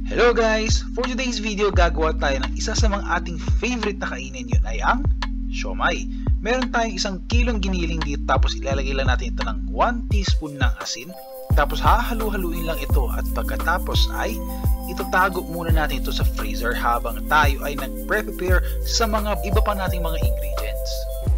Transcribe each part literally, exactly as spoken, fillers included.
Hello guys! For today's video, gagawa tayo ng isa sa mga ating favorite na kainin, yun ay ang siomai. Meron tayong isang kilong giniling dito, tapos ilalagay lang natin ito ng one teaspoon ng asin. Tapos hahalu-haluin lang ito at pagkatapos ay itatago muna natin ito sa freezer habang tayo ay nag-prepare sa mga iba pa nating mga ingredients.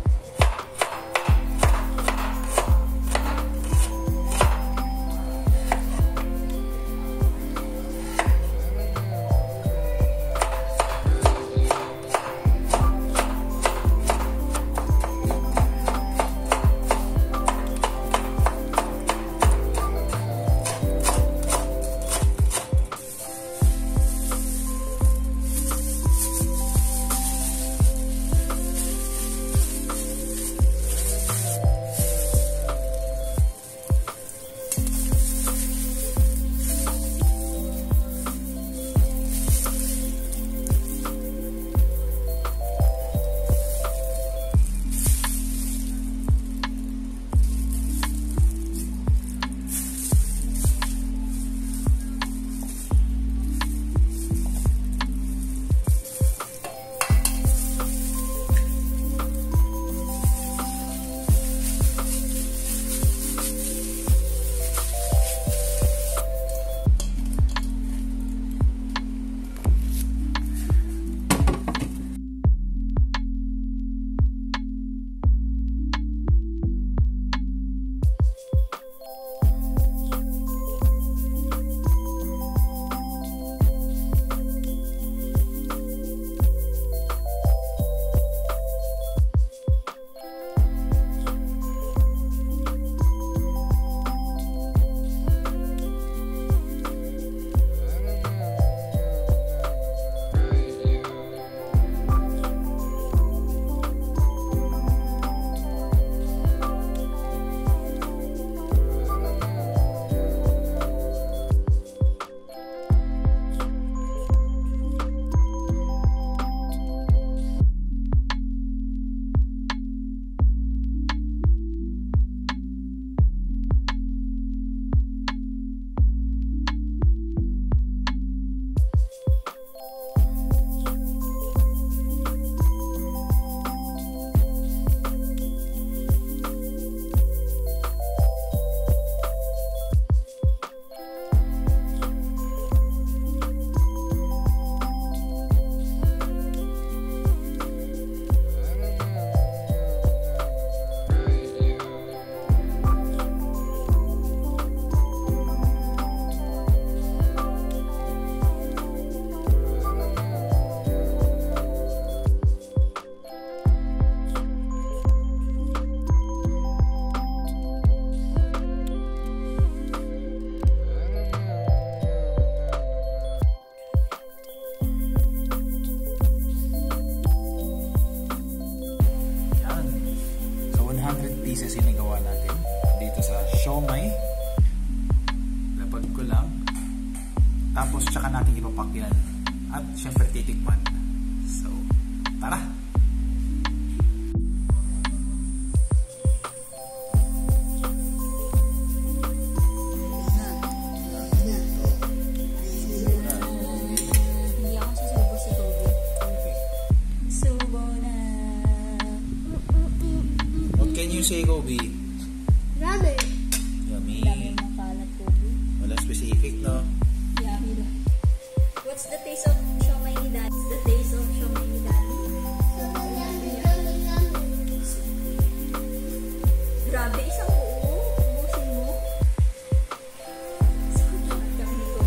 Pieces sinagawa natin dito sa siomai. Lapag ko lang, tapos tsaka natin ipapakyan at syempre titikman. So tara! Can you say, Kobe? Ramen. Yummy. Dami makalat, Kobe. Wala specific, no? Yummy. What's the taste of siomai ni Daddy? What's the taste of siomai ni Daddy? Grabe, isang buo. Ubusin mo. Sakit kami nito.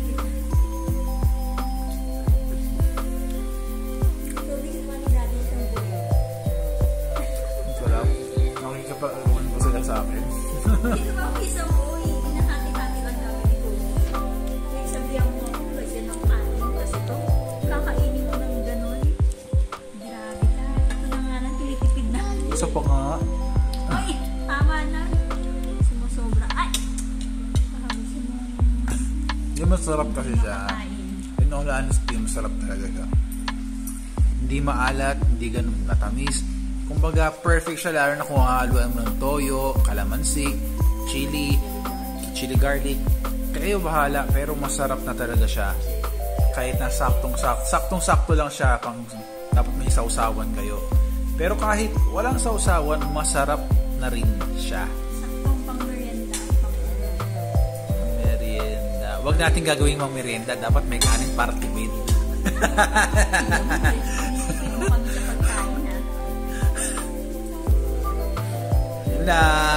Kobe, suma ni Daddy isang buo. Wala. Nakikipag-uwan ko sila sa akin. Ito ba ako isang buo? Hinahati-hati lang namin ito. Kaya sabihan mo ako kasi ng atin. Kasi ito, kakainin mo ng ganon. Grabe ka. Ito na nga lang, tinitipid na. Isa pa nga. Ay, tama na. Sumusobra. Ay! Parabusin mo. Hindi masarap kasi siya. In all honesty, masarap talaga siya. Hindi maalat, hindi ganun matamis. Kumbaga, perfect siya lalo na kung haluan mo ng toyo, kalamansi, chili, chili garlic. kayo bahala, pero masarap na talaga siya. Kahit na saktong-sakto, saktong-sakto lang siya pang dapat may sausawan kayo. Pero kahit walang sausawan, masarap na rin siya. Saktong pang merienda. Merienda. Huwag natin gagawing mang merienda. Dapat may kanin para tipid. Hindi mo kami sa pagkain, ha? Yun lang.